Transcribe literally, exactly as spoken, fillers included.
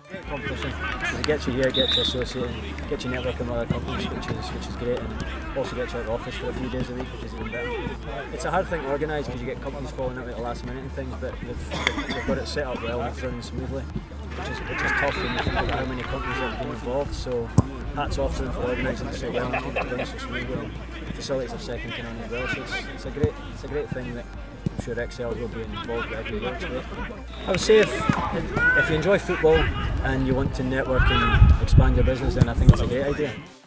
Competition, because it gets you here, gets you associating, gets you networking with other companies, which is which is great, and also gets you out of the office for a few days a week, which is even better. It's a hard thing to organise because you get companies falling out at the last minute and things, but they've, they've got it set up well and it's running smoothly, which is which is tough when you think about how many companies have been involved. So hats off to them for organising it so well and keeping it running so smoothly. The facilities are second to none as well, so it's, it's a great it's a great thing that I'm sure Excel will be involved with every week. I would say if, if you enjoy football and you want to network and expand your business, then I think it's a great idea.